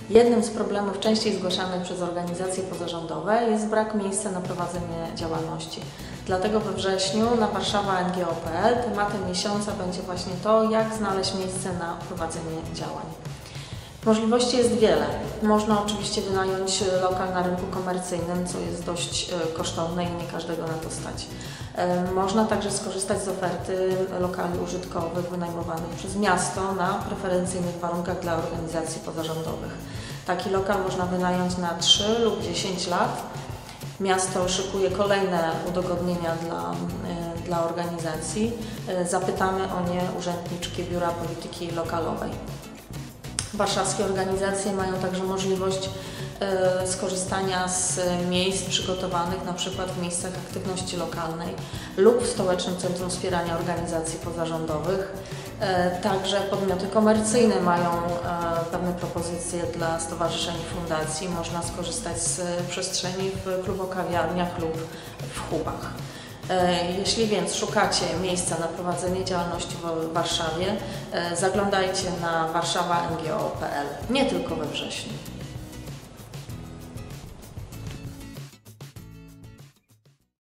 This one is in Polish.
Jednym z problemów częściej zgłaszanych przez organizacje pozarządowe jest brak miejsca na prowadzenie działalności. Dlatego we wrześniu na warszawa.ngo.pl tematem miesiąca będzie właśnie to, jak znaleźć miejsce na prowadzenie działań. Możliwości jest wiele. Można oczywiście wynająć lokal na rynku komercyjnym, co jest dość kosztowne i nie każdego na to stać. Można także skorzystać z oferty lokali użytkowych wynajmowanych przez miasto na preferencyjnych warunkach dla organizacji pozarządowych. Taki lokal można wynająć na 3 lub 10 lat. Miasto szykuje kolejne udogodnienia dla organizacji. Zapytamy o nie urzędniczki Biura Polityki Lokalowej. Warszawskie organizacje mają także możliwość skorzystania z miejsc przygotowanych np. w miejscach aktywności lokalnej lub w Stołecznym Centrum Wspierania Organizacji Pozarządowych. Także podmioty komercyjne mają pewne propozycje dla stowarzyszeń i fundacji. Można skorzystać z przestrzeni w klubokawiarniach lub w hubach. Jeśli więc szukacie miejsca na prowadzenie działalności w Warszawie, zaglądajcie na warszawa.ngo.pl, nie tylko we wrześniu.